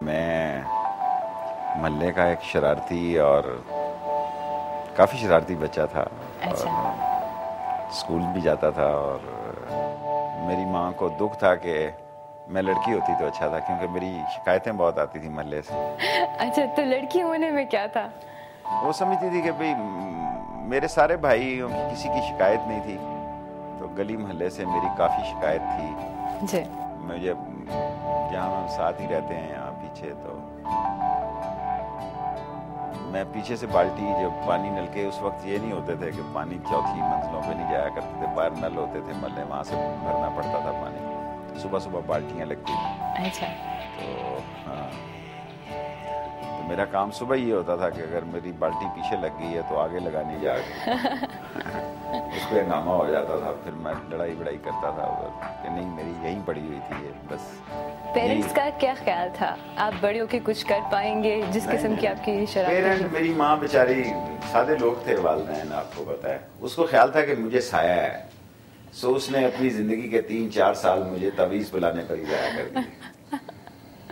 میں محلے کا ایک شرارتی اور کافی شرارتی بچہ تھا. اچھا. اسکول بھی جاتا تھا اور میری ماں کو دکھ تھا کہ میں لڑکی ہوتی تو اچھا تھا, کیونکہ میری شکایتیں بہت آتی تھیں محلے سے. اچھا, تو لڑکی ہونے میں کیا تھا؟ وہ سمجھتی تھی کہ بھئی میرے سارے بھائیوں کی کسی کی شکایت نہیں تھی, تو گلی محلے سے میری کافی شکایت تھی. جی. مجھے جہاں ہم ساتھ ہی رہتے ہیں یہاں پیچھے, تو میں پیچھے سے بالٹی, جب پانی نل کے اس وقت یہ نہیں ہوتے تھے کہ پانی چوتھی منزلوں پہ نہیں جایا کرتے تھے, باہر نل ہوتے تھے محلے, وہاں سے بھرنا پڑتا تھا پانی. صبح صبح بالٹیاں لگتی تھیں. اچھا. تو ہاں, تو میرا کام صبح یہ ہوتا تھا کہ اگر میری بالٹی پیچھے لگ گئی ہے تو آگے لگانی جا کے اس پہ ہنگامہ ہو جاتا تھا. پھر میں لڑائی وڑائی کرتا تھا ادھر کہ نہیں میری یہیں پڑی ہوئی تھی یہ بس. پیرنٹس کا کیا خیال تھا, آپ بڑے ہو کے کچھ کر پائیں گے جس قسم کی آپ کی شرارت؟ پیرنٹ, میری ماں بیچاری سادے لوگ تھے, والدین آپ کو پتا ہے. اس کو خیال تھا کہ مجھے سایہ ہے, سو اس نے اپنی زندگی کے 3-4 سال مجھے تعویذ پلانے پر ہی ضائع کر دیے.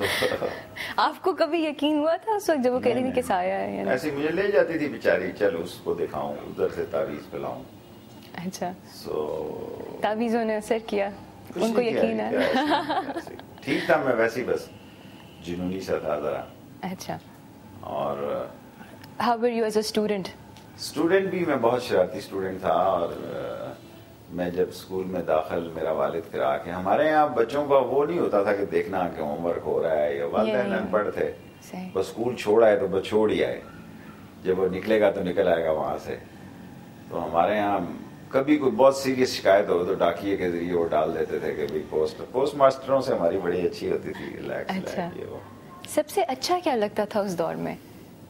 آپ کو کبھی یقین ہوا تھا اس وقت جب وہ کہہ رہی تھی کہ سایہ ہے؟ ایسے مجھے لے جاتی تھی بیچاری, چل اس کو دکھاؤں, ادھر سے تعویذ پلاؤں. اچھا. سو تعویذوں نے اثر کیا, ان کو یقین ہے؟ ٹھیک تھا, میں ویسے ہی بس جنونی سا تھا ذرا. اچھا. اور how were you as a student? Student بھی میں بہت شرارتی اسٹوڈنٹ تھا. اور میں جب اسکول میں داخل, میرا والد کرا کے, ہمارے یہاں بچوں کا وہ نہیں ہوتا تھا کہ دیکھنا کہ ہوم ورک ہو رہا ہے, یا والدین ان پڑھ تھے, بس اسکول چھوڑ آئے تو بس چھوڑ ہی آئے, جب وہ نکلے گا تو نکل آئے گا وہاں سے. تو ہمارے یہاں کبھی کوئی بہت سیریس شکایت ہو تو ڈاکیے کے ذریعے وہ ڈال دیتے تھے کہ پوسٹ ماسٹروں سے ہماری بڑی اچھی ہوتی تھی. اچھا. سب سے اچھا کیا لگتا تھا اس دور میں؟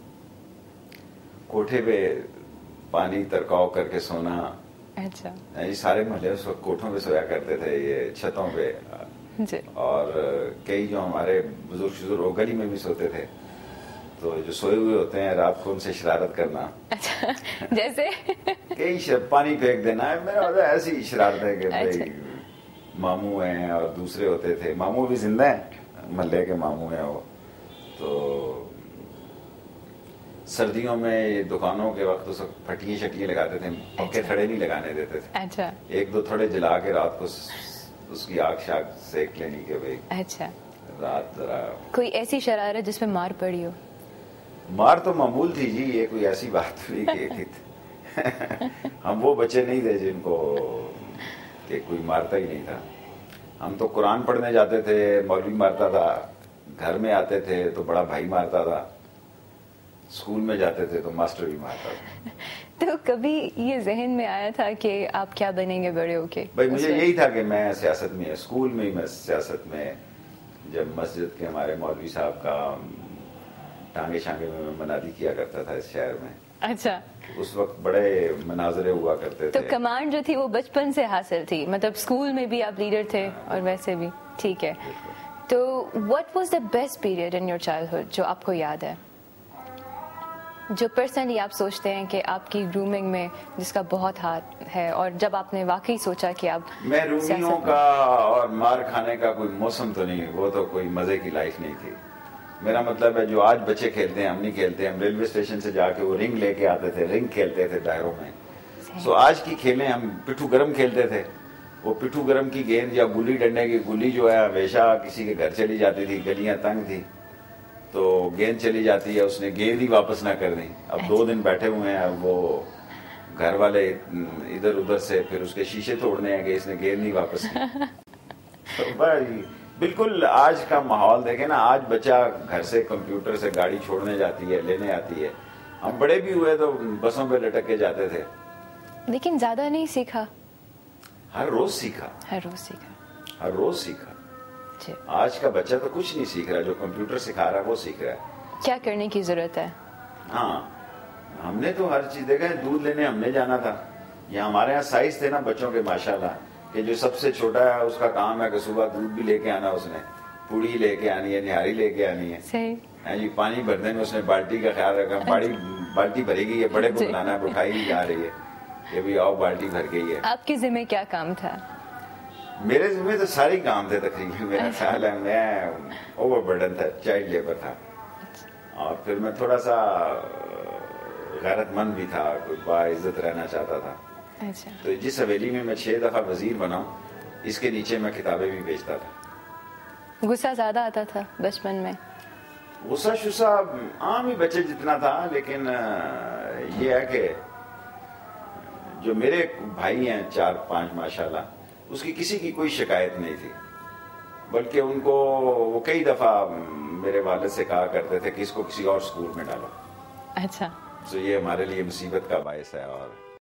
کوٹھے پہ پانی ترکاؤ کر کے سونا. اچھا. یہ سارے محلے اس وقت کوٹھوں پہ سویا کرتے تھے, یہ چھتوں پہ. جی. اور کئی جو ہمارے بزرگ وہ گلی میں بھی سوتے تھے, تو جو سوئے ہوئے ہوتے ہیں رات کو ان سے شرارت کرنا. اچھا. جیسے کئی پانی پھینک دینا ہے, میرا مطلب ایسی شرارت ہے کہ بھائی ماموں ہیں اور دوسرے ہوتے تھے, ماموں بھی زندہ ہیں, محلے کے ماموں ہیں وہ. تو سردیوں میں دکانوں کے وقت اس وقت پھٹیاں شٹیاں لگاتے تھے, پکے تھڑے نہیں لگانے دیتے تھے. اچھا. 1-2 تھڑے جلا کے رات کو اس کی آگ شاگ سیک لینی کے بھائی. اچھا. رات ذرا کوئی ایسی شرارت جس میں مار پڑی ہو؟ مار تو معمول تھی جی, یہ کوئی ایسی بات نہیں کہ ہم وہ بچے نہیں تھے جن کو کہ کوئی مارتا ہی نہیں تھا. ہم تو قرآن پڑھنے جاتے تھے, مولوی مارتا تھا, گھر میں آتے تھے تو بڑا بھائی مارتا تھا, اسکول میں جاتے تھے تو ماسٹر بھی مارتا تھا. تو کبھی یہ ذہن میں آیا تھا کہ آپ کیا بنیں گے بڑے ہو کے؟ بھائی مجھے یہی تھا کہ میں سیاست میں, اسکول میں ہی میں سیاست میں, جب مسجد کے ہمارے مولوی صاحب کا ٹانگے شانگے میں منادی کیا کرتا تھا اس شہر میں. اچھا. اس وقت بڑے مناظرے ہوا کرتے تھے. تو کمانڈ جو تھی وہ بچپن سے حاصل تھی, مطلب اسکول میں بھی آپ لیڈر تھے اور ویسے بھی؟ ٹھیک ہے. تو what was the best period in your childhood جو آپ کو یاد ہے, جو پرسنلی آپ سوچتے ہیں کہ آپ کی گرومنگ میں جس کا بہت ہاتھ ہے, اور جب آپ نے واقعی سوچا کہ آپ؟ میں رومیوں کا اور مار کھانے کا کوئی موسم تو نہیں, وہ تو کوئی مزے کی لائف نہیں تھی. میرا مطلب ہے جو آج بچے کھیلتے ہیں ہم نہیں کھیلتے. ہم ریلوے اسٹیشن سے جا کے وہ رنگ لے کے آتے تھے, رنگ کھیلتے تھے ٹائروں میں. سو آج کی کھیلیں ہم پٹھو گرم کھیلتے تھے. وہ پٹھو گرم کی گیند یا گلی ڈنڈے کی گلی جو ہے ہمیشہ کسی کے گھر چلی جاتی تھی, گلیاں تنگ تھی, تو گیند چلی جاتی ہے, اس نے گیند ہی واپس نہ کر دی. اب 2 دن بیٹھے ہوئے ہیں, اب وہ گھر والے ادھر ادھر سے پھر اس کے شیشے توڑنے ہیں کہ اس نے گیند نہیں واپس کی. بالکل آج کا ماحول دیکھیں نا, آج بچہ گھر سے کمپیوٹر سے گاڑی چھوڑنے جاتی ہے, لینے آتی ہے. ہم بڑے بھی ہوئے تو بسوں پہ لٹک کے جاتے تھے, لیکن زیادہ نہیں سیکھا. ہر روز سیکھا, ہر روز سیکھا, ہر روز سیکھا. آج کا بچہ تو کچھ نہیں سیکھ رہا, جو کمپیوٹر سکھا رہا ہے وہ سیکھ رہا ہے. کیا کرنے کی ضرورت ہے؟ ہاں, ہم نے تو ہر چیز دیکھا ہے. دودھ لینے ہم نے جانا تھا, یہ ہمارے یہاں سائز تھے نا بچوں کے ماشاءاللہ, کہ جو سب سے چھوٹا ہے اس کا کام ہے کہ صبح دودھ بھی لے کے آنا, اس نے پوڑی لے کے آنی ہے, نہاری لے کے آنی ہے. صحیح. جی پانی بھرنے میں اس نے بالٹی کا خیال رکھا, بالٹی بھری گئی ہے, بڑے کو بلانا ہے, اٹھائی جا رہی ہے کہ بھی آؤ بالٹی بھر گئی ہے. آپ کے ذمہ کیا کام تھا؟ میرے ذمہ تو سارے کام تھے تقریباً. میرا خیال ہے میں اوور برڈن تھا, چائلڈ لیبر تھا, اور پھر میں تھوڑا سا غیرت مند بھی تھا, کوئی باعزت رہنا چاہتا تھا. اچھا. تو جس حویلی میں میں 6 دفعہ وزیر بنا ہوں, اس کے نیچے میں کتابیں بھی بیچتا تھا. غصہ زیادہ آتا تھا بچپن میں؟ غصہ شصہ عام ہی بچے جتنا تھا, لیکن یہ ہے کہ جو میرے بھائی ہیں 4-5 ماشاءاللہ, اس کی کسی کی کوئی شکایت نہیں تھی, بلکہ ان کو وہ کئی دفعہ میرے والد سے کہا کرتے تھے کہ اس کو کسی اور اسکول میں ڈالو. اچھا. تو یہ ہمارے لیے مصیبت کا باعث ہے. اور